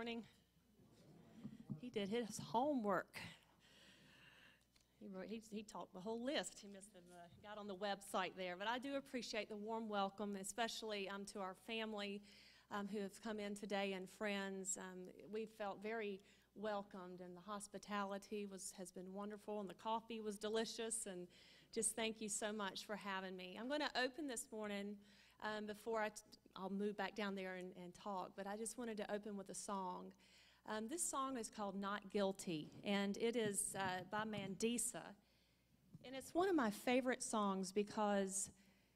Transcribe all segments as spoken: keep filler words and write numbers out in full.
morning. He did his homework. He, wrote, he, he taught the whole list. He must have uh, got on the website there. But I do appreciate the warm welcome, especially um, to our family um, who have come in today and friends. Um, we felt very welcomed, and the hospitality was has been wonderful, and the coffee was delicious. And just thank you so much for having me. I'm going to open this morning um, before I t- I'll move back down there and, and talk, but I just wanted to open with a song. Um, this song is called Not Guilty, and it is uh, by Mandisa. And it's one of my favorite songs because,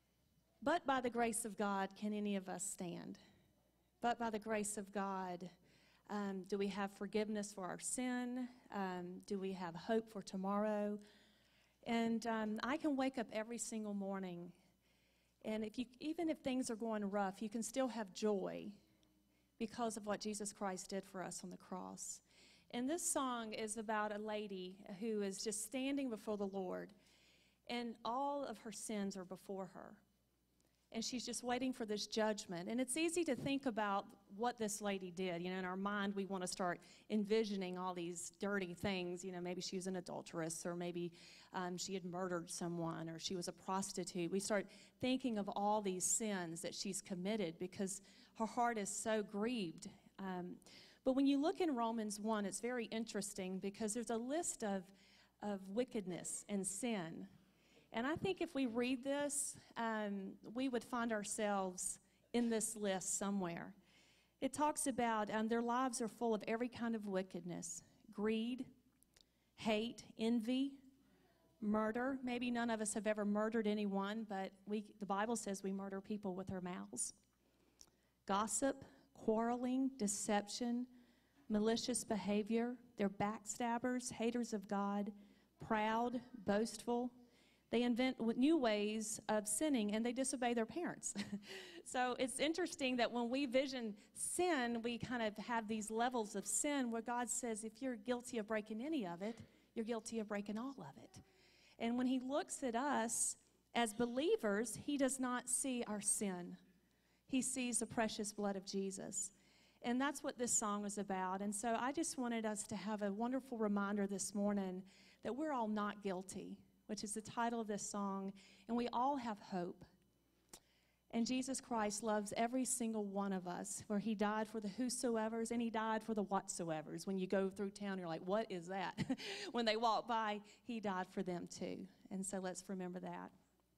but by the grace of God can any of us stand. But by the grace of God, um, do we have forgiveness for our sin? Um, do we have hope for tomorrow? And um, I can wake up every single morning, and if you, even if things are going rough, you can still have joy because of what Jesus Christ did for us on the cross. And this song is about a lady who is just standing before the Lord, and all of her sins are before her. And she's just waiting for this judgment. And it's easy to think about what this lady did. You know, in our mind, we want to start envisioning all these dirty things. You know, maybe she was an adulteress, or maybe um, she had murdered someone, or she was a prostitute. We start thinking of all these sins that she's committed because her heart is so grieved. Um, but when you look in Romans one, it's very interesting because there's a list of, of wickedness and sin. And I think if we read this, um, we would find ourselves in this list somewhere. It talks about um, their lives are full of every kind of wickedness: greed, hate, envy, murder. Maybe none of us have ever murdered anyone, but we, the Bible says we murder people with our mouths. Gossip, quarreling, deception, malicious behavior. They're backstabbers, haters of God, proud, boastful. They invent new ways of sinning, and they disobey their parents. So it's interesting that when we vision sin, we kind of have these levels of sin where God says if you're guilty of breaking any of it, you're guilty of breaking all of it. And when he looks at us as believers, he does not see our sin. He sees the precious blood of Jesus. And that's what this song is about. And so I just wanted us to have a wonderful reminder this morning that we're all not guilty, which is the title of this song, and we all have hope. And Jesus Christ loves every single one of us, where he died for the whosoevers, and he died for the whatsoevers. When you go through town, you're like, what is that? When they walk by, he died for them too. And so let's remember that.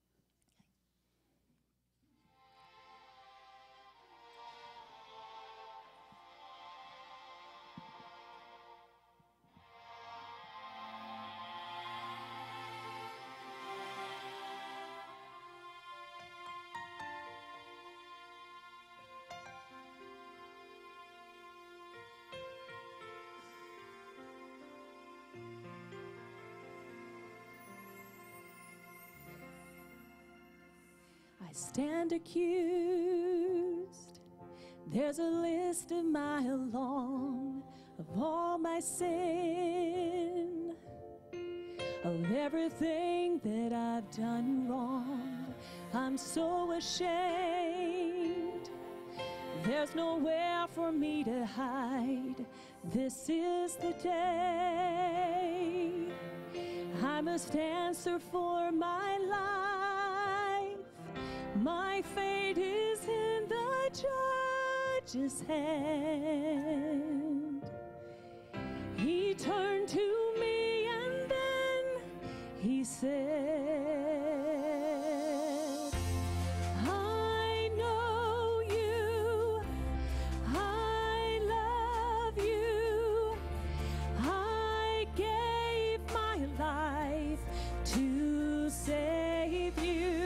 I stand accused. There's a list a mile long of all my sin, of everything that I've done wrong. I'm so ashamed. There's nowhere for me to hide. This is the day I must answer for my life. My fate is in the judge's hand. He turned to me and then he said, I know you, I love you, I gave my life to save you.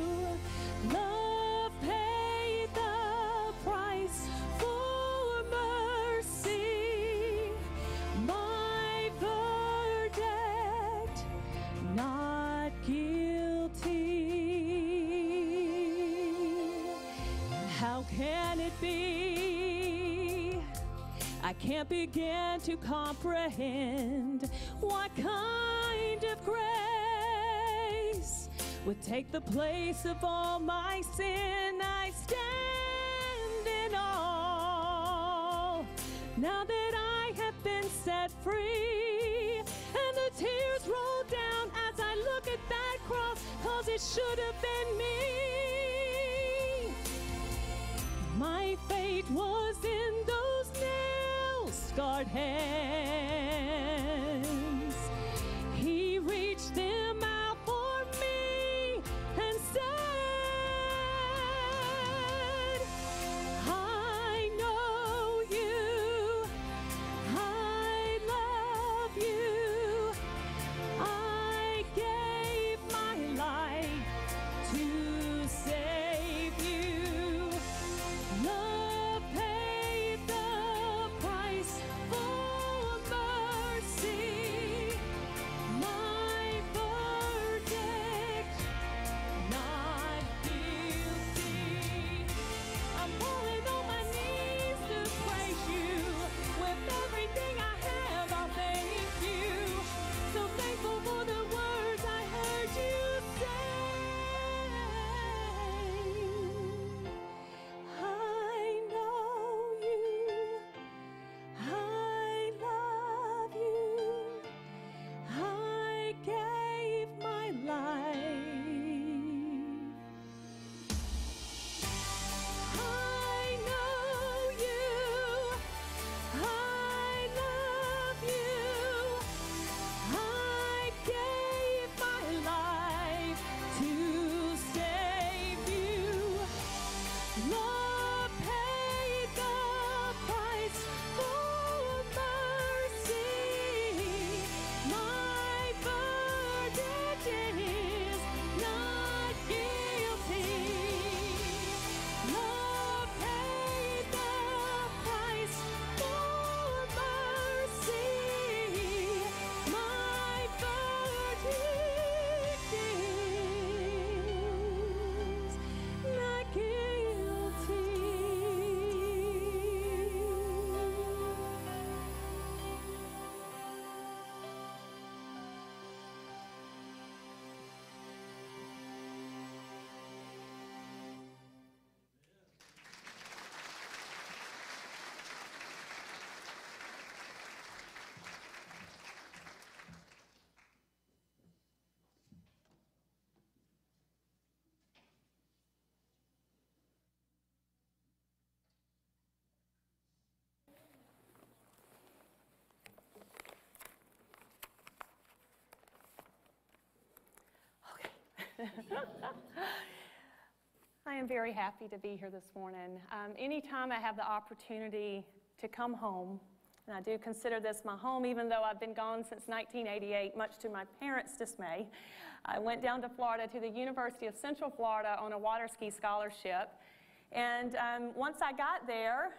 How can it be? I can't begin to comprehend what kind of grace would take the place of all my sin. I stand in awe, now that I have been set free. And the tears roll down as I look at that cross, 'cause it should have been me. My fate was in those nail-scarred hands. He reached them out for me and said, I know you, I love you, I gave my life to save you. Love paid the price for mercy. My verdict, not guilty. I'm falling on my knees to praise you. With everything I have, I'll thank you. So thankful for the words I heard you say. I know you, I love you, I gave my life. I know you, I love you, I gave my life to save you. Love paid the price for mercy. My verdict is not guilty. Love paid the price for mercy. My verdict is not guilty. I am very happy to be here this morning. Um, anytime I have the opportunity to come home, and I do consider this my home, even though I've been gone since nineteen eighty-eight, much to my parents' dismay. I went down to Florida, to the University of Central Florida, on a water ski scholarship. And um, once I got there,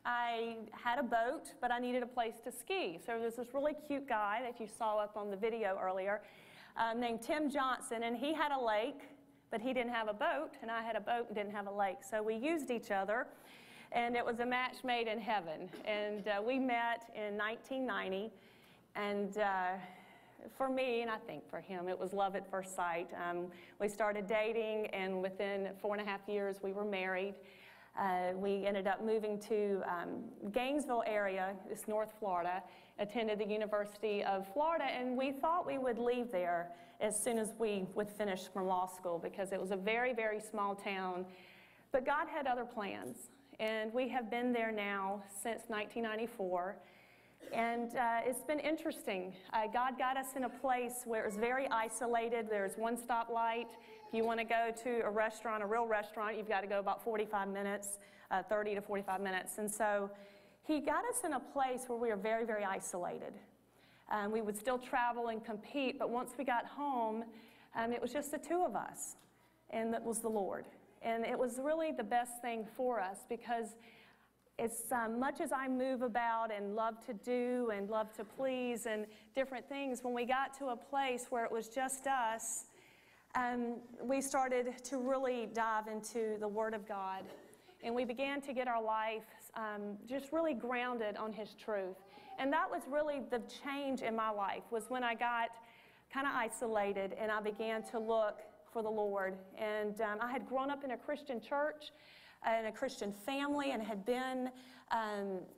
I had a boat, but I needed a place to ski. So there's this really cute guy that you saw up on the video earlier, um, named Tim Johnson, and he had a lake, but he didn't have a boat, and I had a boat and didn't have a lake. So we used each other, and it was a match made in heaven. And uh, we met in nineteen ninety, and uh, for me, and I think for him, it was love at first sight. Um, we started dating, and within four and a half years, we were married. Uh, we ended up moving to um, Gainesville area, it's North Florida, attended the University of Florida, and we thought we would leave there as soon as we would finish from law school, because it was a very, very small town. But God had other plans, and we have been there now since nineteen ninety-four. And uh, it's been interesting. Uh, God got us in a place where it was very isolated. There's one stoplight. If you want to go to a restaurant, a real restaurant, you've got to go about forty-five minutes, uh, thirty to forty-five minutes. And so He got us in a place where we were very, very isolated. Um, we would still travel and compete, but once we got home, um, it was just the two of us, and that was the Lord. And it was really the best thing for us, because as um, much as I move about and love to do and love to please and different things, when we got to a place where it was just us, um, we started to really dive into the Word of God. And we began to get our life um, just really grounded on His truth. And that was really the change in my life, was when I got kind of isolated and I began to look for the Lord. And um, I had grown up in a Christian church, in a Christian family, and had been um,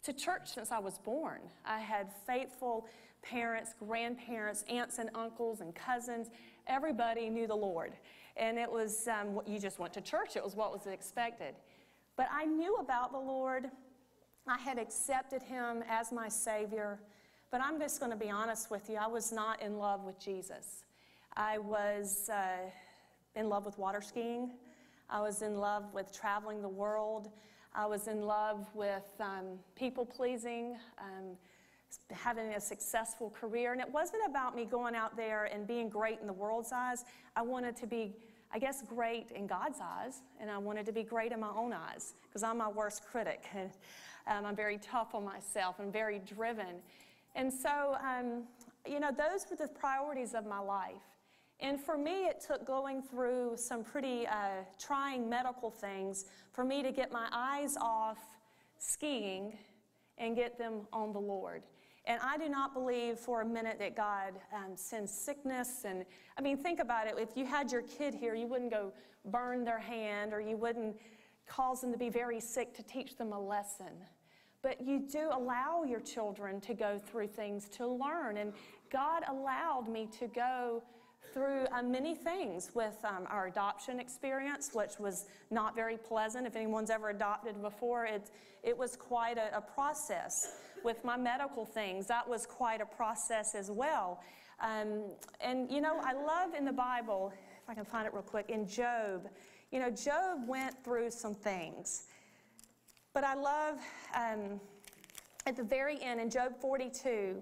to church since I was born. I had faithful parents, grandparents, aunts and uncles and cousins. Everybody knew the Lord. And it was, um, you just went to church. It was what was expected. But I knew about the Lord. I had accepted him as my Savior. But I'm just going to be honest with you. I was not in love with Jesus. I was uh, in love with water skiing. I was in love with traveling the world. I was in love with um, people-pleasing, um, having a successful career. And it wasn't about me going out there and being great in the world's eyes. I wanted to be, I guess, great in God's eyes, and I wanted to be great in my own eyes, because I'm my worst critic. And um, I'm very tough on myself and very driven. And so, um, you know, those were the priorities of my life. And for me, it took going through some pretty uh, trying medical things for me to get my eyes off skiing and get them on the Lord. And I do not believe for a minute that God um, sends sickness. And I mean, think about it. If you had your kid here, you wouldn't go burn their hand, or you wouldn't cause them to be very sick to teach them a lesson. But you do allow your children to go through things to learn. And God allowed me to go through uh, many things with um, our adoption experience, which was not very pleasant. If anyone's ever adopted before, it, it was quite a, a process. With my medical things, that was quite a process as well. Um, and, you know, I love in the Bible, if I can find it real quick, in Job, you know, Job went through some things. But I love um, at the very end, in Job forty-two,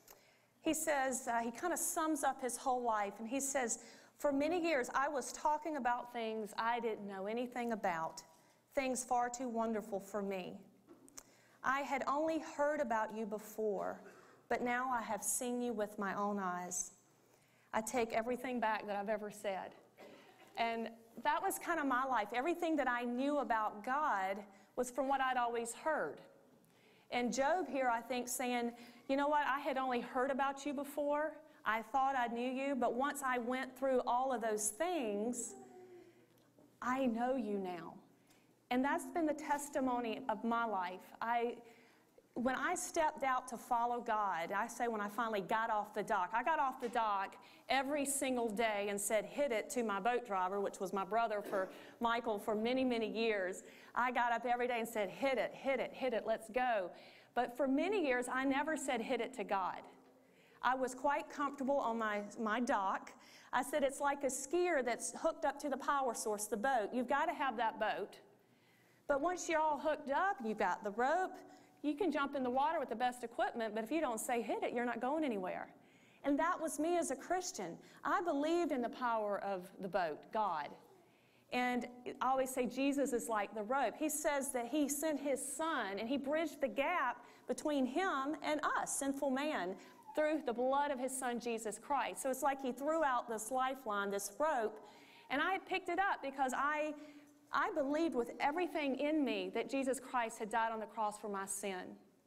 he says, uh, he kind of sums up his whole life, and he says, for many years I was talking about things I didn't know anything about, things far too wonderful for me. I had only heard about you before, but now I have seen you with my own eyes. I take everything back that I've ever said. And that was kind of my life. Everything that I knew about God was from what I'd always heard. And Job here, I think, saying, you know what, I had only heard about you before. I thought I knew you, but once I went through all of those things, I know you now. And that's been the testimony of my life. I, when I stepped out to follow God, I say when I finally got off the dock, I got off the dock every single day and said, hit it to my boat driver, which was my brother for Michael for many, many years. I got up every day and said, hit it, hit it, hit it, let's go. But for many years, I never said hit it to God. I was quite comfortable on my, my dock. I said it's like a skier that's hooked up to the power source, the boat. You've got to have that boat. But once you're all hooked up, you've got the rope, you can jump in the water with the best equipment, but if you don't say hit it, you're not going anywhere. And that was me as a Christian. I believed in the power of the boat, God. And I always say Jesus is like the rope. He says that he sent his son and he bridged the gap between him and us, sinful man, through the blood of his son, Jesus Christ. So it's like he threw out this lifeline, this rope, and I picked it up because I, I believed with everything in me that Jesus Christ had died on the cross for my sin.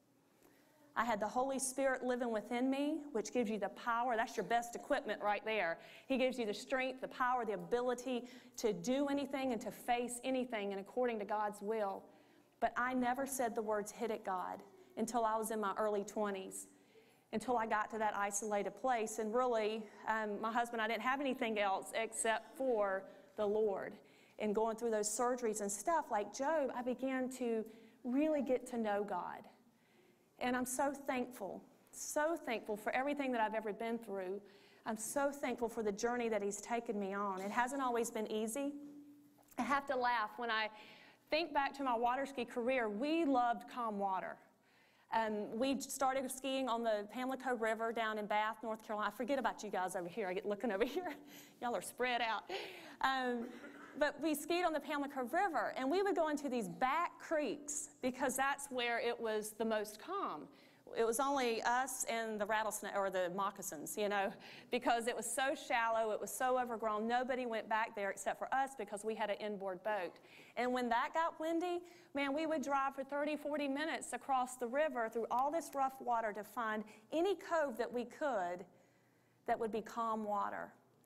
I had the Holy Spirit living within me, which gives you the power. That's your best equipment right there. He gives you the strength, the power, the ability to do anything and to face anything and according to God's will. But I never said the words, hit it, God, until I was in my early twenties, until I got to that isolated place. And really, um, my husband, I didn't have anything else except for the Lord. And going through those surgeries and stuff like Job, I began to really get to know God. And I'm so thankful, so thankful for everything that I've ever been through. I'm so thankful for the journey that he's taken me on. It hasn't always been easy. I have to laugh when I think back to my water ski career. We loved calm water. Um, we started skiing on the Pamlico River down in Bath, North Carolina. I forget about you guys over here. I get looking over here. Y'all are spread out. Um, But we skied on the Pamlico River, and we would go into these back creeks because that's where it was the most calm. It was only us and the rattlesnake, or the moccasins, you know, because it was so shallow, it was so overgrown. Nobody went back there except for us because we had an inboard boat. And when that got windy, man, we would drive for thirty, forty minutes across the river through all this rough water to find any cove that we could that would be calm water.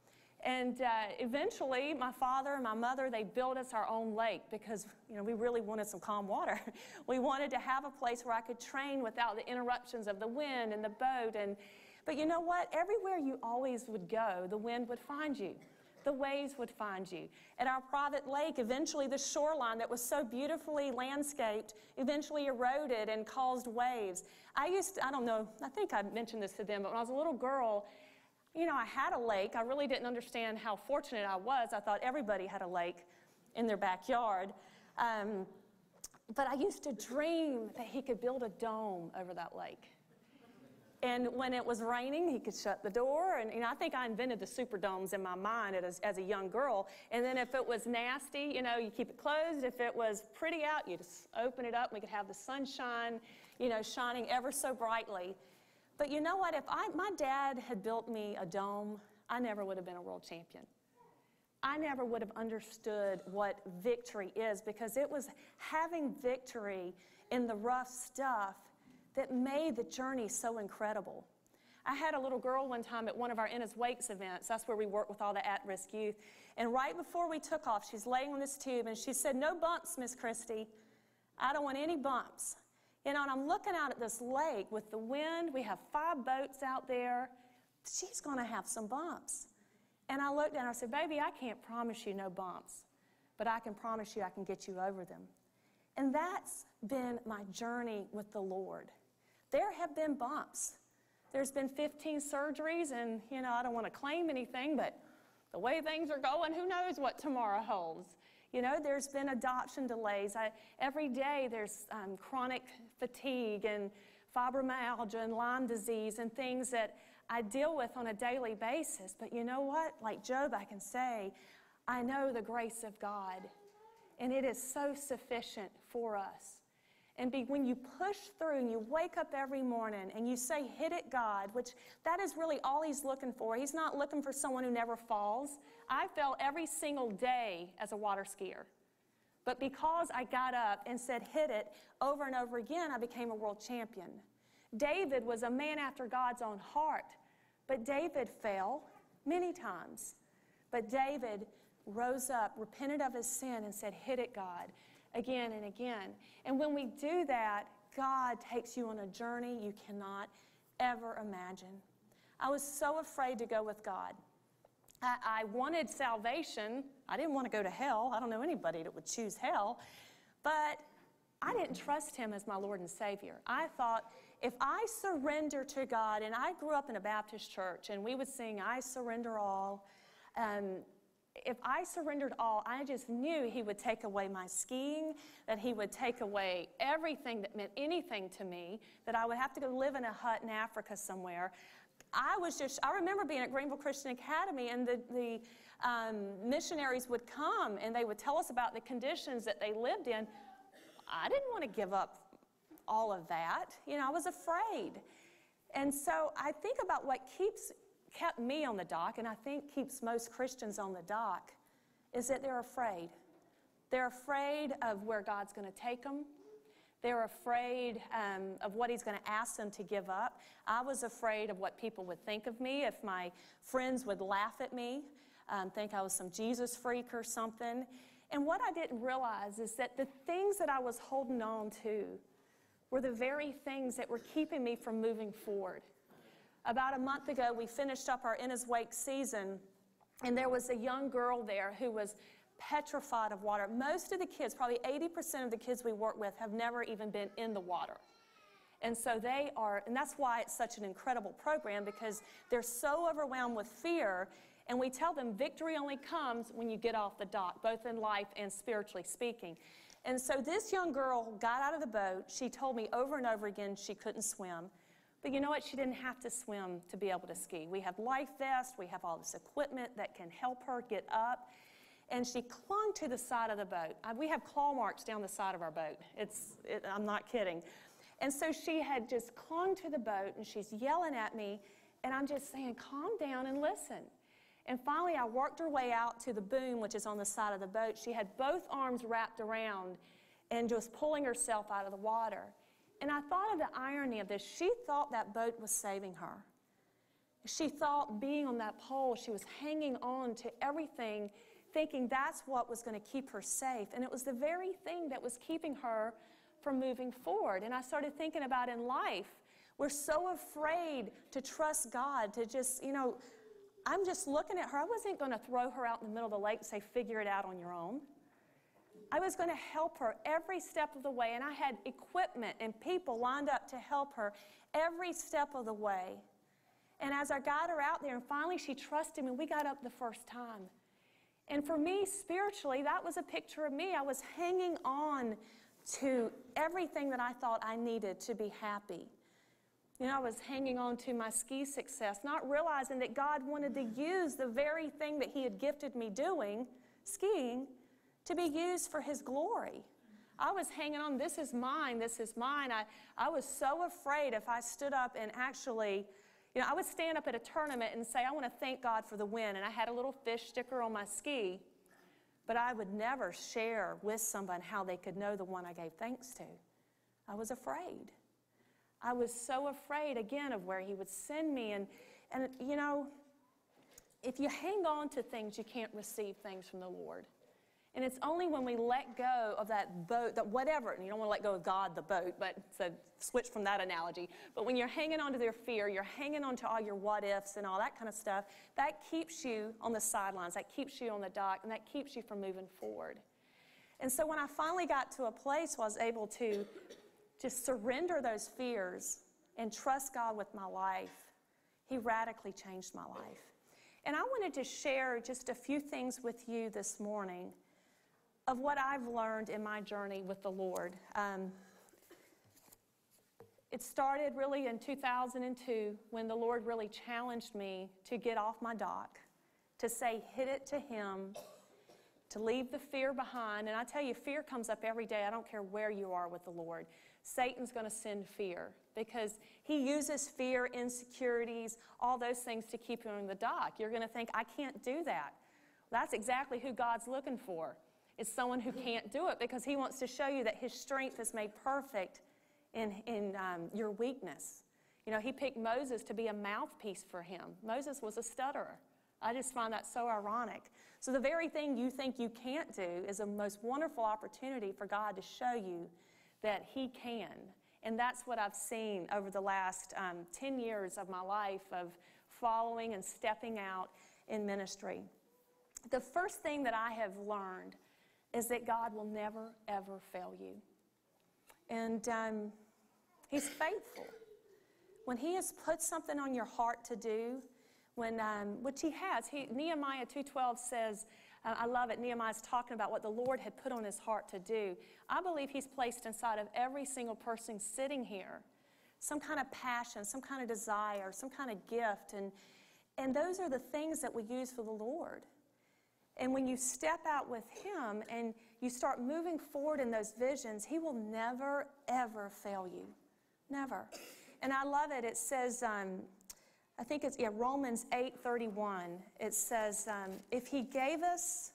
And uh, eventually, my father and my mother, they built us our own lake because, you know, we really wanted some calm water. We wanted to have a place where I could train without the interruptions of the wind and the boat. And, but you know what? Everywhere you always would go, the wind would find you. The waves would find you. At our private lake, eventually the shoreline that was so beautifully landscaped eventually eroded and caused waves. I used to, I don't know, I think I mentioned this to them, but when I was a little girl, you know, I had a lake. I really didn't understand how fortunate I was. I thought everybody had a lake in their backyard. Um, but I used to dream that he could build a dome over that lake. And when it was raining, he could shut the door. And you know, I think I invented the superdomes in my mind as, as a young girl. And then if it was nasty, you know, you keep it closed. If it was pretty out, you just open it up. And we could have the sunshine, you know, shining ever so brightly. But you know what? If I, my dad had built me a dome, I never would have been a world champion. I never would have understood what victory is, because it was having victory in the rough stuff that made the journey so incredible. I had a little girl one time at one of our Inna's Wakes events. That's where we work with all the at-risk youth. And right before we took off, she's laying on this tube, and she said, "No bumps, Miss Kristi. I don't want any bumps." You know, and I'm looking out at this lake with the wind. We have five boats out there. She's going to have some bumps. And I looked down and I said, "Baby, I can't promise you no bumps, but I can promise you I can get you over them." And that's been my journey with the Lord. There have been bumps. There's been fifteen surgeries, and, you know, I don't want to claim anything, but the way things are going, who knows what tomorrow holds. You know, there's been adoption delays. I, every day there's um, chronic fatigue and fibromyalgia and Lyme disease and things that I deal with on a daily basis. But you know what? Like Job, I can say, I know the grace of God, and it is so sufficient for us. And be, when you push through and you wake up every morning and you say, "Hit it, God," which that is really all he's looking for. He's not looking for someone who never falls. I fell every single day as a water skier. But because I got up and said, "Hit it," over and over again, I became a world champion. David was a man after God's own heart. But David fell many times. But David rose up, repented of his sin, and said, "Hit it, God," again and again. And when we do that, God takes you on a journey you cannot ever imagine. I was so afraid to go with God. I, I wanted salvation. I didn't want to go to hell. I don't know anybody that would choose hell. But I didn't trust him as my Lord and Savior. I thought, if I surrender to God, and I grew up in a Baptist church, and we would sing, "I surrender all." Um, If I surrendered all, I just knew he would take away my skiing, that he would take away everything that meant anything to me, that I would have to go live in a hut in Africa somewhere. I was just, I remember being at Greenville Christian Academy, and the, the um, missionaries would come, and they would tell us about the conditions that they lived in. I didn't want to give up all of that. You know, I was afraid. And so I think about what keeps kept me on the dock, and I think keeps most Christians on the dock, is that they're afraid. They're afraid of where God's going to take them. They're afraid um, of what he's going to ask them to give up. I was afraid of what people would think of me, if my friends would laugh at me, um, think I was some Jesus freak or something. And what I didn't realize is that the things that I was holding on to were the very things that were keeping me from moving forward. About a month ago, we finished up our Inna's Wake season, and there was a young girl there who was petrified of water. Most of the kids, probably eighty percent of the kids we work with, have never even been in the water. And so they are, and that's why it's such an incredible program, because they're so overwhelmed with fear, and we tell them victory only comes when you get off the dock, both in life and spiritually speaking. And so this young girl got out of the boat. She told me over and over again she couldn't swim. But you know what? She didn't have to swim to be able to ski. We have life vests. We have all this equipment that can help her get up. And she clung to the side of the boat. We have claw marks down the side of our boat. It's, it, I'm not kidding. And so she had just clung to the boat, and she's yelling at me, and I'm just saying, "Calm down and listen." And finally, I worked her way out to the boom, which is on the side of the boat. She had both arms wrapped around and just pulling herself out of the water. And I thought of the irony of this. She thought that boat was saving her. She thought being on that pole, she was hanging on to everything, thinking that's what was going to keep her safe. And it was the very thing that was keeping her from moving forward. And I started thinking about in life, we're so afraid to trust God, to just, you know, I'm just looking at her. I wasn't going to throw her out in the middle of the lake and say, figure it out on your own. I was going to help her every step of the way, and I had equipment and people lined up to help her every step of the way. And as I got her out there, and finally she trusted me, we got up the first time. And for me, spiritually, that was a picture of me. I was hanging on to everything that I thought I needed to be happy. You know, I was hanging on to my ski success, not realizing that God wanted to use the very thing that He had gifted me doing, skiing, to be used for His glory. I was hanging on, this is mine, this is mine. I, I was so afraid if I stood up and actually, you know, I would stand up at a tournament and say, I want to thank God for the win. And I had a little fish sticker on my ski, but I would never share with someone how they could know the one I gave thanks to. I was afraid. I was so afraid, again, of where He would send me. And, and you know, if you hang on to things, you can't receive things from the Lord. And it's only when we let go of that boat, that whatever, and you don't want to let go of God, the boat, but so switch from that analogy. But when you're hanging on to their fear, you're hanging on to all your what ifs and all that kind of stuff, that keeps you on the sidelines, that keeps you on the dock, and that keeps you from moving forward. And so when I finally got to a place where I was able to just surrender those fears and trust God with my life, He radically changed my life. And I wanted to share just a few things with you this morning of what I've learned in my journey with the Lord. Um, it started really in two thousand two when the Lord really challenged me to get off my dock, to say, hit it to Him, to leave the fear behind. And I tell you, fear comes up every day. I don't care where you are with the Lord. Satan's going to send fear because he uses fear, insecurities, all those things to keep you on the dock. You're going to think, I can't do that. That's exactly who God's looking for. It's someone who can't do it because He wants to show you that His strength is made perfect in, in um, your weakness. You know, He picked Moses to be a mouthpiece for Him. Moses was a stutterer. I just find that so ironic. So the very thing you think you can't do is a most wonderful opportunity for God to show you that He can. And that's what I've seen over the last um, ten years of my life of following and stepping out in ministry. The first thing that I have learned is that God will never, ever fail you. And um, He's faithful. When He has put something on your heart to do, when um, which He has, he, Nehemiah two twelve says, uh, I love it, Nehemiah's talking about what the Lord had put on his heart to do. I believe He's placed inside of every single person sitting here some kind of passion, some kind of desire, some kind of gift. And, and those are the things that we use for the Lord. And when you step out with Him and you start moving forward in those visions, He will never, ever fail you. Never. And I love it. It says, um, I think it's yeah, Romans eight thirty-one. It says, um, if He gave us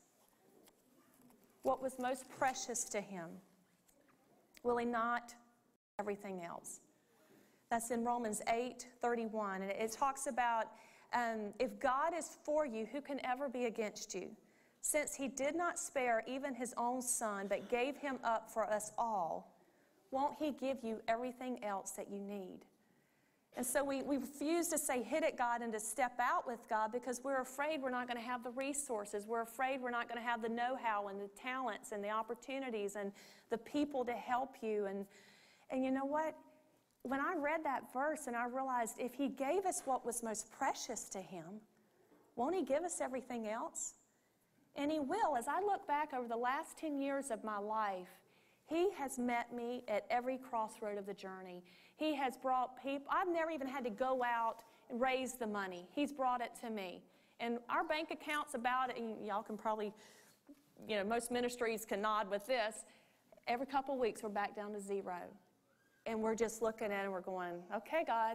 what was most precious to Him, will He not everything else? That's in Romans eight thirty-one. And it, it talks about, um, if God is for you, who can ever be against you? Since He did not spare even His own Son, but gave Him up for us all, won't He give you everything else that you need? And so we, we refuse to say, hit it, God, and to step out with God because we're afraid we're not going to have the resources. We're afraid we're not going to have the know-how and the talents and the opportunities and the people to help you. And, and you know what? When I read that verse and I realized if He gave us what was most precious to Him, won't He give us everything else? And He will. As I look back over the last ten years of my life, He has met me at every crossroad of the journey. He has brought people. I've never even had to go out and raise the money. He's brought it to me. And our bank account's about it. And y'all can probably, you know, most ministries can nod with this. Every couple of weeks, we're back down to zero. And we're just looking at it and we're going, okay, God,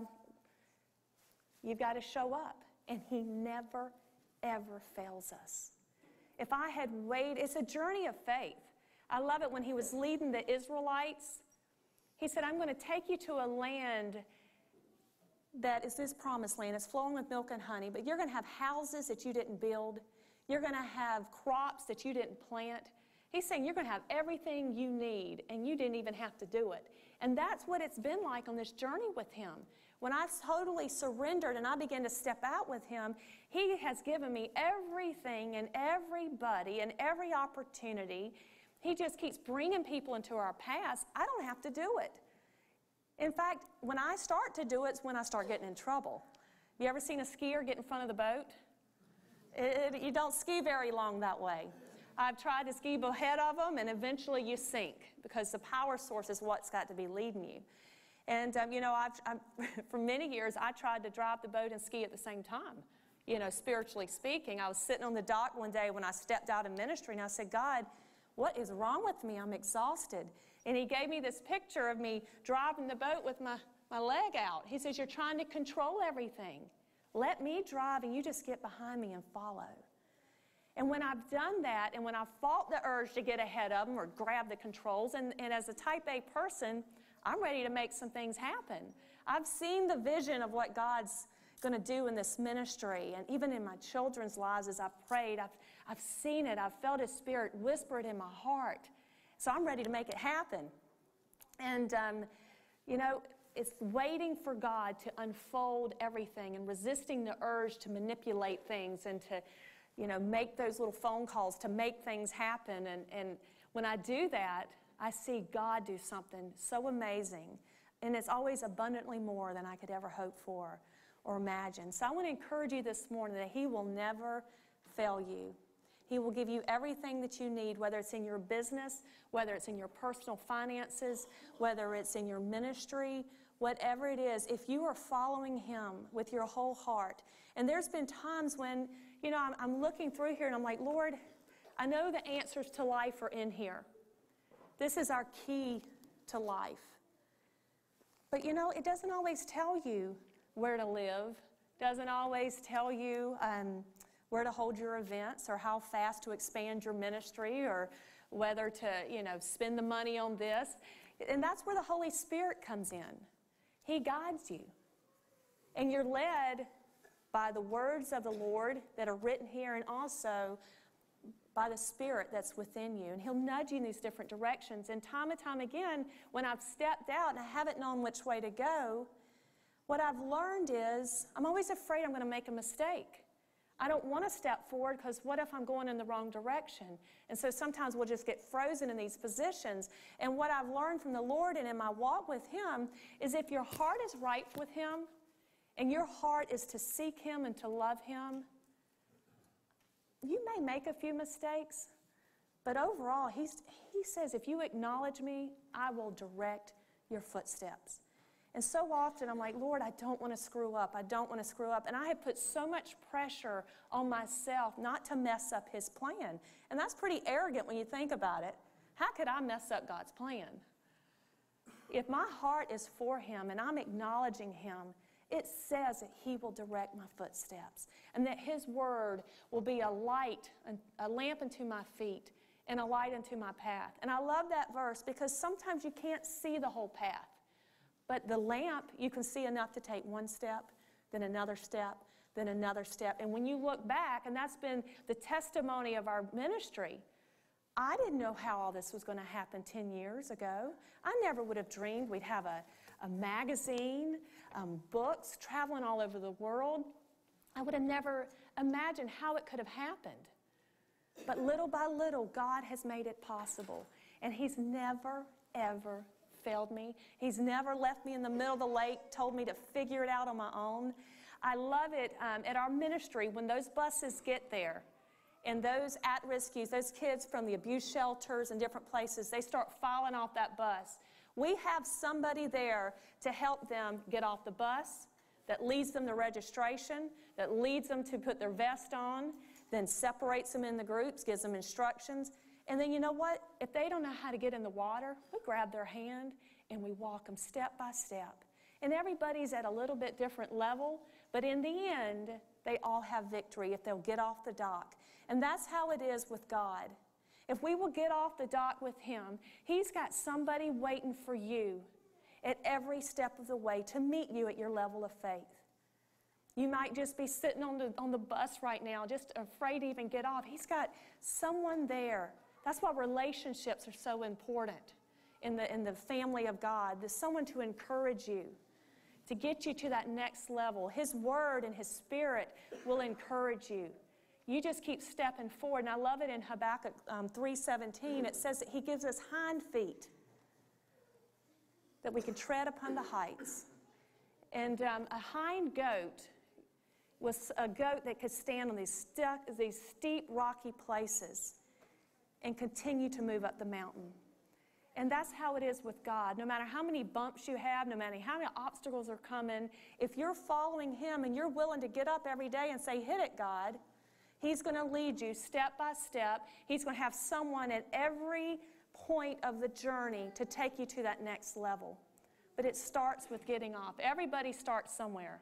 you've got to show up. And He never, ever fails us. If I had waited, it's a journey of faith. I love it when He was leading the Israelites. He said, I'm going to take you to a land that is this promised land. It's flowing with milk and honey, but you're going to have houses that you didn't build. You're going to have crops that you didn't plant. He's saying you're going to have everything you need, and you didn't even have to do it. And that's what it's been like on this journey with him. When I totally surrendered and I began to step out with him, he has given me everything and everybody and every opportunity. He just keeps bringing people into our paths. I don't have to do it. In fact, when I start to do it, it's when I start getting in trouble. You ever seen a skier get in front of the boat? It, it, you don't ski very long that way. I've tried to ski ahead of them, and eventually you sink because the power source is what's got to be leading you. And, um, you know, I've, I've, for many years, I tried to drive the boat and ski at the same time, you know, spiritually speaking. I was sitting on the dock one day when I stepped out of ministry, and I said, God, what is wrong with me? I'm exhausted. And he gave me this picture of me driving the boat with my, my leg out. He says, you're trying to control everything. Let me drive, and you just get behind me and follow. And when I've done that, and when I've fought the urge to get ahead of them or grab the controls, and, and as a type A person, I'm ready to make some things happen. I've seen the vision of what God's going to do in this ministry, and even in my children's lives as I've prayed, I've, I've seen it. I've felt His Spirit whispered in my heart. So I'm ready to make it happen. And, um, you know, it's waiting for God to unfold everything and resisting the urge to manipulate things and to, you know, make those little phone calls to make things happen. And, and when I do that, I see God do something so amazing. And it's always abundantly more than I could ever hope for or imagine. So I want to encourage you this morning that He will never fail you. He will give you everything that you need, whether it's in your business, whether it's in your personal finances, whether it's in your ministry, whatever it is, if you are following Him with your whole heart. And there's been times when, you know, I'm, I'm looking through here and I'm like, Lord, I know the answers to life are in here. This is our key to life. But, you know, it doesn't always tell you where to live, doesn't always tell you um, where to hold your events or how fast to expand your ministry or whether to, you know, spend the money on this. And that's where the Holy Spirit comes in. He guides you. And you're led by the words of the Lord that are written here and also by the Spirit that's within you. And He'll nudge you in these different directions. And time and time again, when I've stepped out and I haven't known which way to go, what I've learned is I'm always afraid I'm going to make a mistake. I don't want to step forward because what if I'm going in the wrong direction? And so sometimes we'll just get frozen in these positions. And what I've learned from the Lord and in my walk with Him is if your heart is right with Him and your heart is to seek Him and to love Him, you may make a few mistakes, but overall, he's, He says, if you acknowledge me, I will direct your footsteps. And so often I'm like, Lord, I don't want to screw up. I don't want to screw up. And I have put so much pressure on myself not to mess up His plan. And that's pretty arrogant when you think about it. How could I mess up God's plan? If my heart is for Him and I'm acknowledging Him, it says that He will direct my footsteps and that His word will be a light, a lamp unto my feet and a light unto my path. And I love that verse because sometimes you can't see the whole path. But the lamp, you can see enough to take one step, then another step, then another step. And when you look back, and that's been the testimony of our ministry, I didn't know how all this was going to happen ten years ago. I never would have dreamed we'd have a, a magazine, um, books, traveling all over the world. I would have never imagined how it could have happened. But little by little, God has made it possible. And He's never, ever failed me. He's never left me in the middle of the lake, told me to figure it out on my own. I love it um, at our ministry when those buses get there and those at-risk youth, those kids from the abuse shelters and different places, they start filing off that bus. We have somebody there to help them get off the bus, that leads them to registration, that leads them to put their vest on, then separates them in the groups, gives them instructions. And then you know what? If they don't know how to get in the water, we grab their hand and we walk them step by step. And everybody's at a little bit different level, but in the end, they all have victory if they'll get off the dock. And that's how it is with God. If we will get off the dock with Him, He's got somebody waiting for you. at every step of the way to meet you at your level of faith. You might just be sitting on the, on the bus right now, just afraid to even get off. He's got someone there. That's why relationships are so important in the, in the family of God. There's someone to encourage you, to get you to that next level. His Word and His Spirit will encourage you. You just keep stepping forward. And I love it in Habakkuk um, three seventeen. It says that He gives us hind feet that we can tread upon the heights. And um, a hind goat was a goat that could stand on these, stuck, these steep, rocky places and continue to move up the mountain. And that's how it is with God. No matter how many bumps you have, no matter how many obstacles are coming, if you're following Him and you're willing to get up every day and say, hit it, God, He's going to lead you step by step. He's going to have someone at every point of the journey to take you to that next level. But it starts with getting off. Everybody starts somewhere.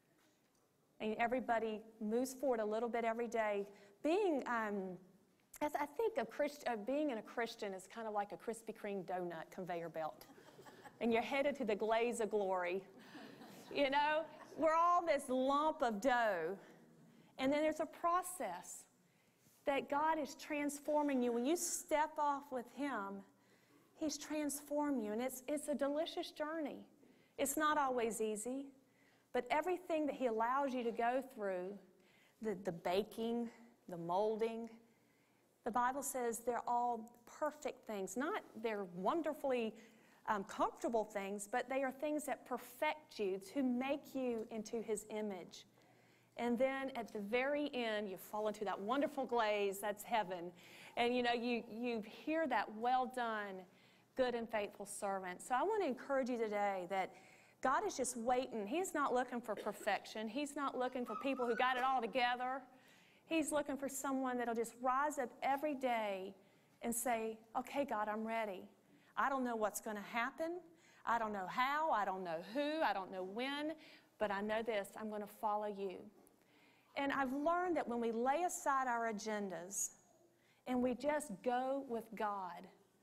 And everybody moves forward a little bit every day. Being, um, as I think of Christ, uh, being in a Christian is kind of like a Krispy Kreme donut conveyor belt. And you're headed to the glaze of glory. You know, we're all this lump of dough. And then there's a process that God is transforming you. When you step off with Him, He's transformed you. And it's, it's a delicious journey. It's not always easy. But everything that He allows you to go through, the, the baking, the molding, the Bible says they're all perfect things. Not they're wonderfully um, comfortable things, but they are things that perfect you to make you into His image. And then at the very end, you fall into that wonderful glaze, that's heaven. And you know, you, you hear that, well done, good and faithful servant. So I want to encourage you today that God is just waiting. He's not looking for perfection. He's not looking for people who got it all together. He's looking for someone that'll just rise up every day and say, okay, God, I'm ready. I don't know what's going to happen. I don't know how. I don't know who. I don't know when. But I know this, I'm going to follow you. And I've learned that when we lay aside our agendas and we just go with God,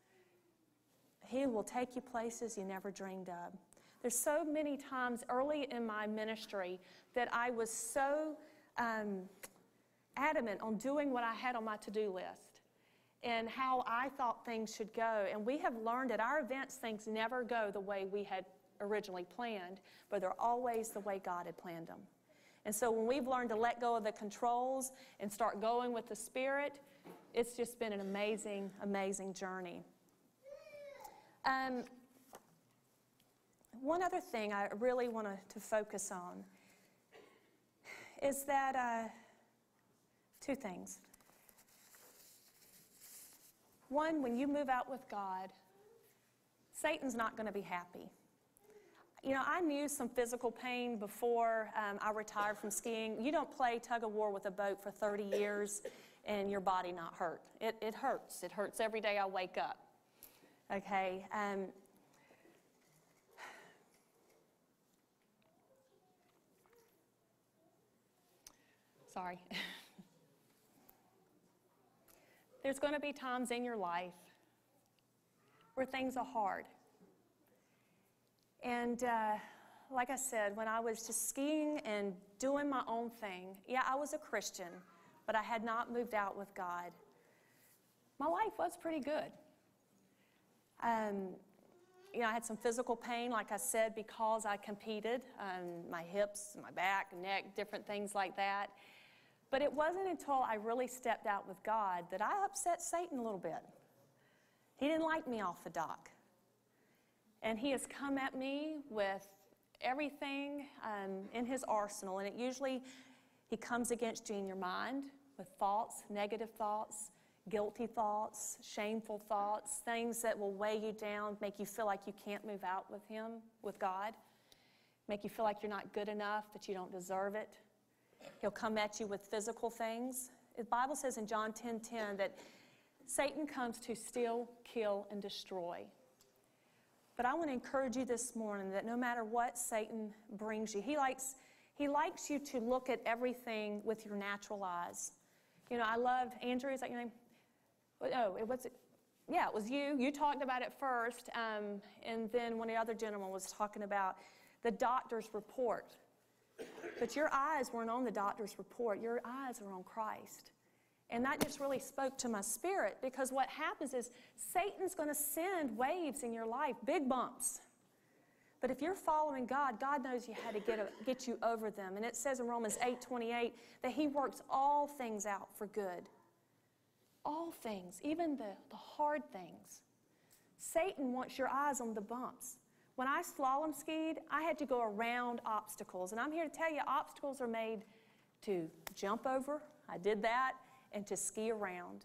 He will take you places you never dreamed of. There's so many times early in my ministry that I was so um, adamant on doing what I had on my to-do list and how I thought things should go. And we have learned at our events things never go the way we had originally planned, but they're always the way God had planned them. And so when we've learned to let go of the controls and start going with the Spirit, it's just been an amazing, amazing journey. Um, One other thing I really want to, to focus on is that, uh, two things. One, when you move out with God, Satan's not going to be happy. You know, I knew some physical pain before um, I retired from skiing. You don't play tug of war with a boat for thirty years and your body not hurt. It, it hurts. It hurts every day I wake up. Okay? Um, Sorry. There's going to be times in your life where things are hard. And uh, like I said, when I was just skiing and doing my own thing, yeah, I was a Christian, but I had not moved out with God. My life was pretty good. Um, you know, I had some physical pain, like I said, because I competed, um, my hips, my back, neck, different things like that. But it wasn't until I really stepped out with God that I upset Satan a little bit. He didn't like me off the dock. And he has come at me with everything um, in his arsenal. And it usually, he comes against you in your mind with thoughts, negative thoughts, guilty thoughts, shameful thoughts, things that will weigh you down, make you feel like you can't move out with him, with God, make you feel like you're not good enough, that you don't deserve it. He'll come at you with physical things. The Bible says in John ten ten that Satan comes to steal, kill, and destroy. But I want to encourage you this morning that no matter what Satan brings you, he likes, he likes you to look at everything with your natural eyes. You know, I love, Andrew, is that your name? Oh, what's it? yeah, it was you. You talked about it first, um, and then one of the other gentlemen was talking about the doctor's report. But your eyes weren't on the doctor's report. Your eyes are on Christ. And that just really spoke to my spirit, because what happens is Satan's going to send waves in your life, big bumps. But if you're following God, God knows you how to get, a, get you over them. And it says in Romans eight twenty-eight that He works all things out for good. All things, even the, the hard things. Satan wants your eyes on the bumps. When I slalom skied, I had to go around obstacles. And I'm here to tell you, obstacles are made to jump over. I did that. And to ski around.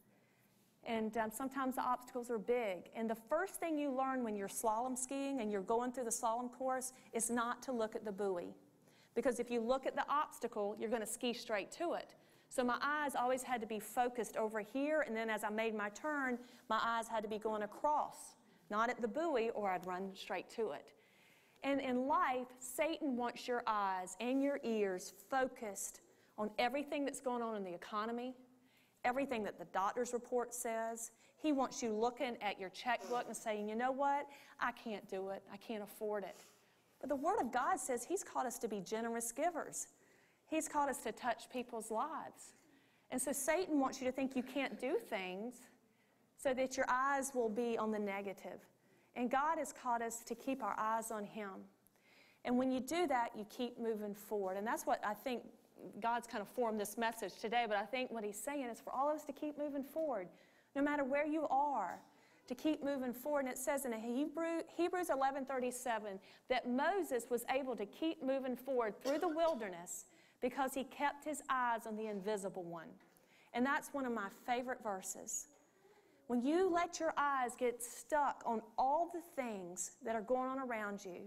And um, sometimes the obstacles are big. And the first thing you learn when you're slalom skiing and you're going through the slalom course is not to look at the buoy. Because if you look at the obstacle, you're going to ski straight to it. So my eyes always had to be focused over here, and then as I made my turn, my eyes had to be going across, not at the buoy, or I'd run straight to it. And in life, Satan wants your eyes and your ears focused on everything that's going on in the economy, everything that the doctor's report says. He wants you looking at your checkbook and saying, you know what, I can't do it, I can't afford it. But the Word of God says He's called us to be generous givers. He's called us to touch people's lives. And so Satan wants you to think you can't do things so that your eyes will be on the negative. And God has called us to keep our eyes on Him. And when you do that, you keep moving forward. And that's what I think God's kind of formed this message today, but I think what He's saying is for all of us to keep moving forward, no matter where you are, to keep moving forward. And it says in Hebrew, Hebrews eleven thirty-seven that Moses was able to keep moving forward through the wilderness because he kept his eyes on the invisible one. And that's one of my favorite verses. When you let your eyes get stuck on all the things that are going on around you,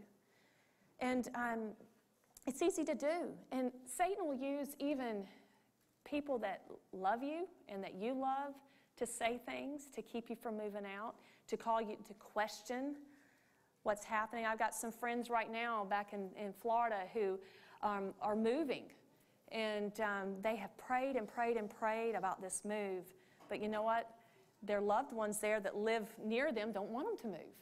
and um, it's easy to do. And Satan will use even people that love you and that you love to say things to keep you from moving out, to call you to question what's happening. I've got some friends right now back in, in Florida who um, are moving. And um, they have prayed and prayed and prayed about this move. But you know what? Their loved ones there that live near them don't want them to move.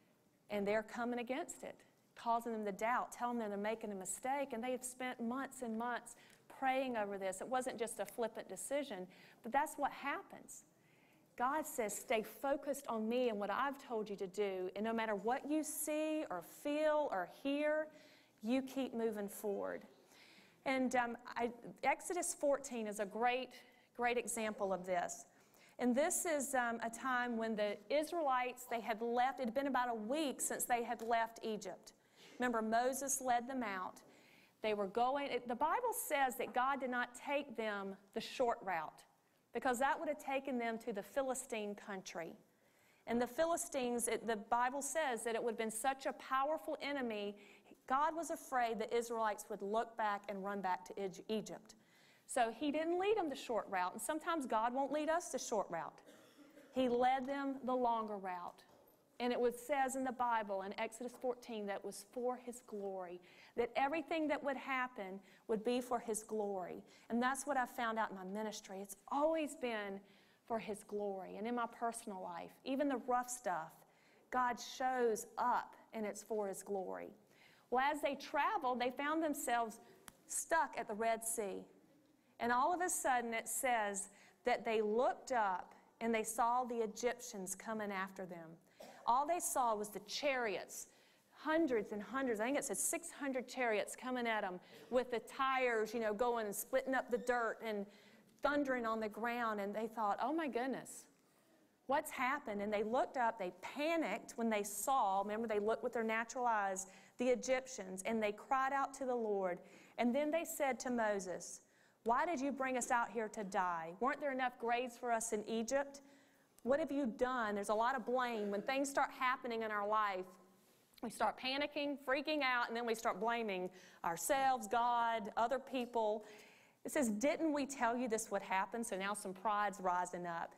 And they're coming against it, causing them to doubt, telling them they're making a mistake. And they have spent months and months praying over this. It wasn't just a flippant decision, but that's what happens. God says, stay focused on me and what I've told you to do. And no matter what you see or feel or hear, you keep moving forward. And um, I, Exodus fourteen is a great, great example of this. And this is um, a time when the Israelites, they had left, it had been about a week since they had left Egypt. Remember, Moses led them out. They were going, it, the Bible says that God did not take them the short route, because that would have taken them to the Philistine country. And the Philistines, it, the Bible says that it would have been such a powerful enemy, God was afraid the Israelites would look back and run back to Egypt. So He didn't lead them the short route, and sometimes God won't lead us the short route. He led them the longer route. And it was, says in the Bible in Exodus fourteen that it was for His glory, that everything that would happen would be for His glory. And that's what I found out in my ministry. It's always been for His glory. And in my personal life, even the rough stuff, God shows up and it's for His glory. Well, as they traveled, they found themselves stuck at the Red Sea. And all of a sudden it says that they looked up and they saw the Egyptians coming after them. All they saw was the chariots, hundreds and hundreds, I think it said six hundred chariots coming at them with the tires, you know, going and splitting up the dirt and thundering on the ground. And they thought, oh my goodness, what's happened? And they looked up, they panicked when they saw, remember they looked with their natural eyes, the Egyptians, and they cried out to the Lord. And then they said to Moses, why did you bring us out here to die? Weren't there enough graves for us in Egypt? What have you done? There's a lot of blame. When things start happening in our life, we start panicking, freaking out, and then we start blaming ourselves, God, other people. It says, didn't we tell you this would happen? So now some pride's rising up.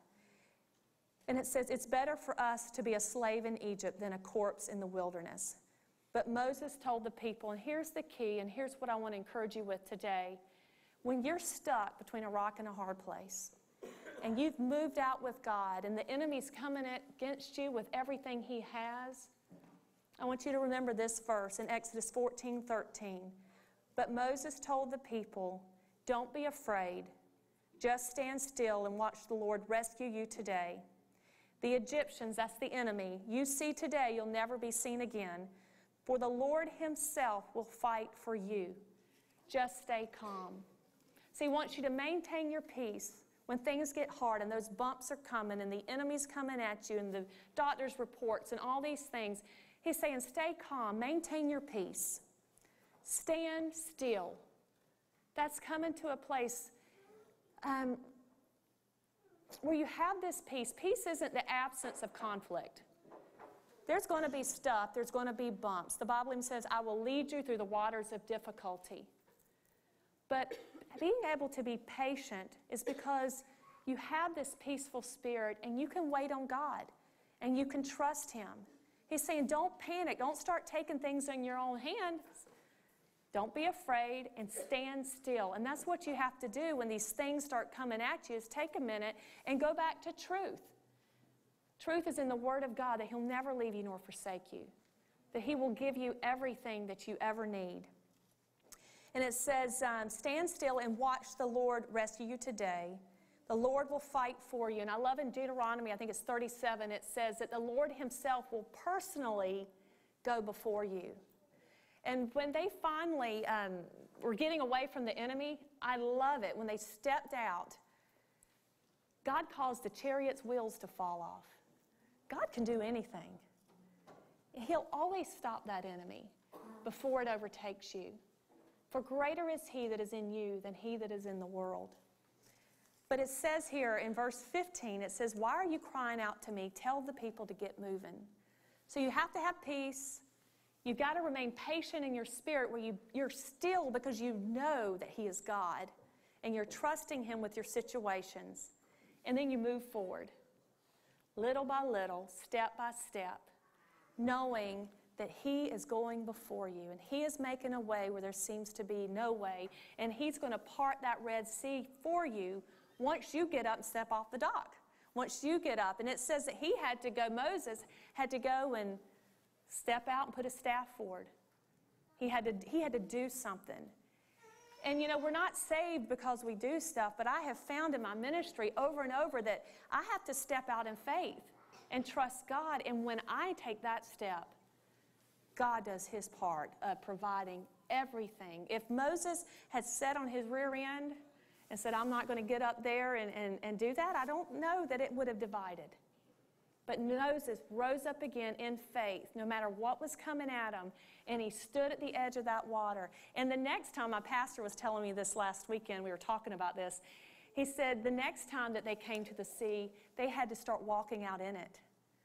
And it says, it's better for us to be a slave in Egypt than a corpse in the wilderness. But Moses told the people, and here's the key, and here's what I want to encourage you with today. When you're stuck between a rock and a hard place, and you've moved out with God, and the enemy's coming against you with everything he has, I want you to remember this verse in Exodus fourteen thirteen. But Moses told the people, "Don't be afraid. Just stand still and watch the Lord rescue you today. The Egyptians," that's the enemy, "you see today, you'll never be seen again. For the Lord himself will fight for you. Just stay calm." See, he wants you to maintain your peace when things get hard and those bumps are coming and the enemy's coming at you and the doctor's reports and all these things. He's saying, stay calm, maintain your peace. Stand still. That's coming to a place um, where you have this peace. Peace isn't the absence of conflict. There's going to be stuff, there's going to be bumps. The Bible even says, "I will lead you through the waters of difficulty." But being able to be patient is because you have this peaceful spirit and you can wait on God and you can trust him. He's saying, don't panic. Don't start taking things in your own hands. Don't be afraid and stand still. And that's what you have to do when these things start coming at you, is take a minute and go back to truth. Truth is in the Word of God, that he'll never leave you nor forsake you, that he will give you everything that you ever need. And it says, um, stand still and watch the Lord rescue you today. The Lord will fight for you. And I love in Deuteronomy, I think it's thirty-seven, it says that the Lord himself will personally go before you. And when they finally um, were getting away from the enemy, I love it. When they stepped out, God caused the chariot's wheels to fall off. God can do anything. He'll always stop that enemy before it overtakes you. For greater is he that is in you than he that is in the world. But it says here in verse fifteen, it says, "Why are you crying out to me? Tell the people to get moving." So you have to have peace. You've got to remain patient in your spirit, where you, you're still, because you know that he is God, and you're trusting him with your situations. And then you move forward, little by little, step by step, knowing that he is going before you, and he is making a way where there seems to be no way, and he's going to part that Red Sea for you once you get up and step off the dock. Once you get up, and it says that he had to go, Moses had to go and step out and put his staff forward. He had to, he had to do something. And you know, we're not saved because we do stuff, but I have found in my ministry over and over that I have to step out in faith and trust God, and when I take that step, God does his part of providing everything. If Moses had sat on his rear end and said, I'm not going to get up there and, and, and do that, I don't know that it would have divided. But Moses rose up again in faith, no matter what was coming at him, and he stood at the edge of that water. And the next time, my pastor was telling me this last weekend, we were talking about this, he said the next time that they came to the sea, they had to start walking out in it,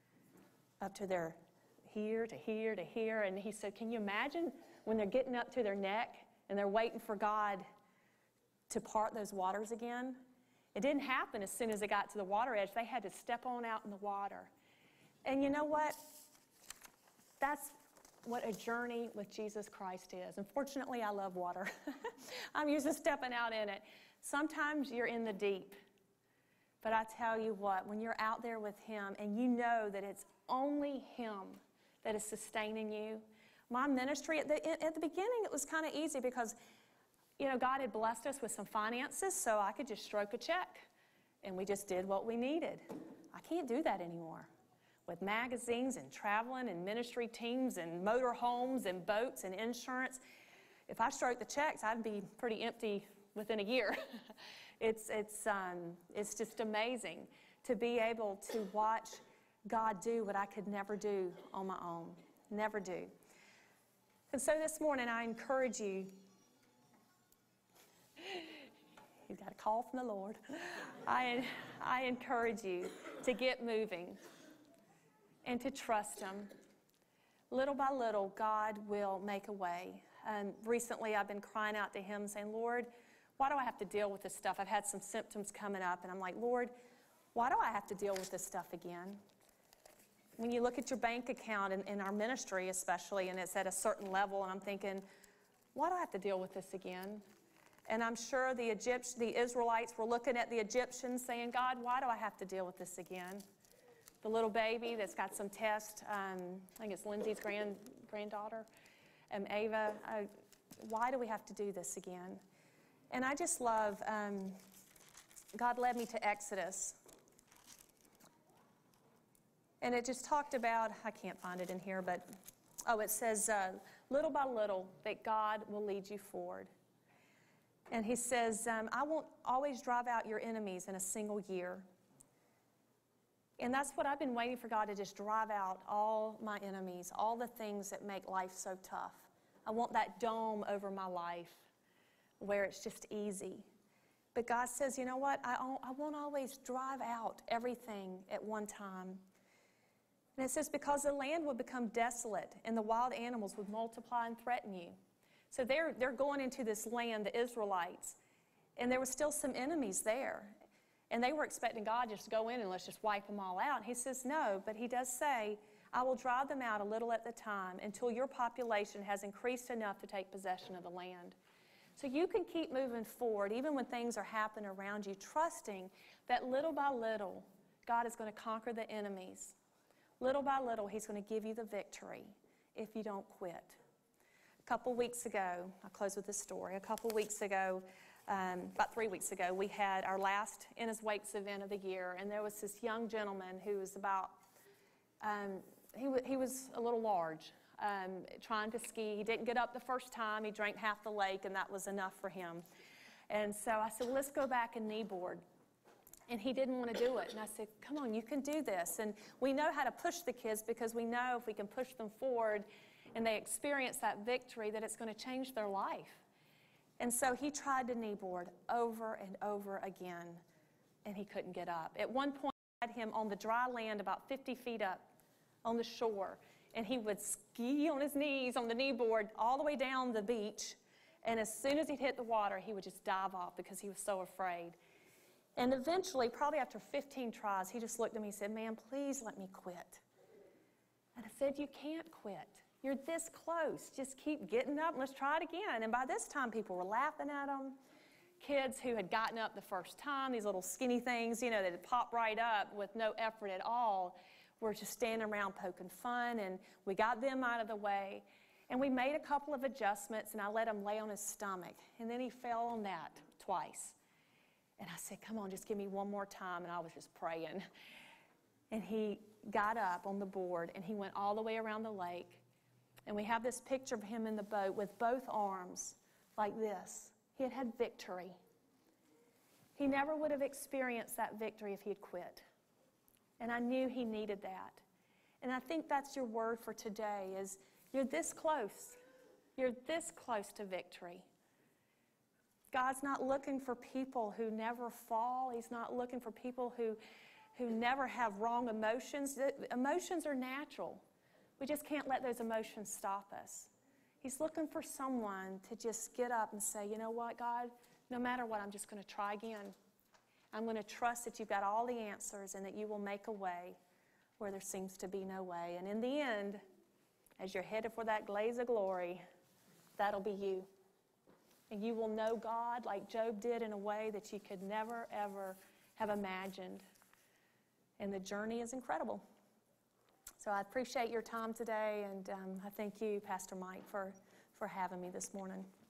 up to their here to here to here. And he said, can you imagine when they're getting up to their neck and they're waiting for God to part those waters again? It didn't happen as soon as they got to the water edge. They had to step on out in the water. And you know what? That's what a journey with Jesus Christ is. Unfortunately, I love water. I'm used to stepping out in it. Sometimes you're in the deep. But I tell you what, when you're out there with him and you know that it's only him that is sustaining you. My ministry, at the, at the beginning, it was kind of easy because, you know, God had blessed us with some finances, so I could just stroke a check, and we just did what we needed. I can't do that anymore. With magazines and traveling and ministry teams and motor homes and boats and insurance, if I stroked the checks, I'd be pretty empty within a year. it's, it's, um, it's just amazing to be able to watch God do what I could never do on my own. Never do. And so this morning, I encourage you. You've got a call from the Lord. I, I encourage you to get moving and to trust him. Little by little, God will make a way. Um, recently, I've been crying out to him, saying, Lord, why do I have to deal with this stuff? I've had some symptoms coming up, and I'm like, Lord, why do I have to deal with this stuff again? When you look at your bank account, in, in our ministry especially, and it's at a certain level, and I'm thinking, why do I have to deal with this again? And I'm sure the Egypt, the Israelites were looking at the Egyptians saying, God, why do I have to deal with this again? The little baby that's got some test, um, I think it's Lindsay's grand, granddaughter, um, Ava, uh, why do we have to do this again? And I just love, um, God led me to Exodus. And it just talked about, I can't find it in here, but, oh, it says, uh, little by little, that God will lead you forward. And he says, um, I won't always drive out your enemies in a single year. And that's what I've been waiting for God to just drive out all my enemies, all the things that make life so tough. I want that dome over my life where it's just easy. But God says, you know what? I, I won't always drive out everything at one time. And it says, because the land would become desolate and the wild animals would multiply and threaten you. So they're, they're going into this land, the Israelites, and there were still some enemies there. And they were expecting God just to go in and let's just wipe them all out. And he says, no, but he does say, I will drive them out a little at a time until your population has increased enough to take possession of the land. So you can keep moving forward, even when things are happening around you, trusting that little by little, God is going to conquer the enemies. Little by little, he's going to give you the victory if you don't quit. A couple weeks ago, I'll close with this story. A couple weeks ago, um, about three weeks ago, we had our last In His Wakes event of the year, and there was this young gentleman who was about, um, he, w- he was a little large, um, trying to ski. He didn't get up the first time. He drank half the lake, and that was enough for him. And so I said, well, let's go back and kneeboard. And he didn't want to do it. And I said, come on, you can do this. And we know how to push the kids because we know if we can push them forward and they experience that victory, that it's going to change their life. And so he tried to kneeboard over and over again, and he couldn't get up. At one point, I had him on the dry land about fifty feet up on the shore, and he would ski on his knees on the kneeboard all the way down the beach, and as soon as he'd hit the water, he would just dive off because he was so afraid. And eventually, probably after fifteen tries, he just looked at me and said, ma'am, please let me quit. And I said, you can't quit. You're this close. Just keep getting up and let's try it again. And by this time, people were laughing at him. Kids who had gotten up the first time, these little skinny things, you know, that had popped right up with no effort at all, were just standing around poking fun. And we got them out of the way. And we made a couple of adjustments, and I let him lay on his stomach. And then he fell on that twice. And I said, come on, just give me one more time. And I was just praying. And he got up on the board, and he went all the way around the lake. And we have this picture of him in the boat with both arms like this. He had had victory. He never would have experienced that victory if he had quit. And I knew he needed that. And I think that's your word for today is you're this close. You're this close to victory. God's not looking for people who never fall. He's not looking for people who, who never have wrong emotions. The emotions are natural. We just can't let those emotions stop us. He's looking for someone to just get up and say, you know what, God, no matter what, I'm just going to try again. I'm going to trust that you've got all the answers and that you will make a way where there seems to be no way. And in the end, as you're headed for that blaze of glory, that'll be you. And you will know God like Job did in a way that you could never, ever have imagined. And the journey is incredible. So I appreciate your time today, and um, I thank you, Pastor Mike, for, for having me this morning.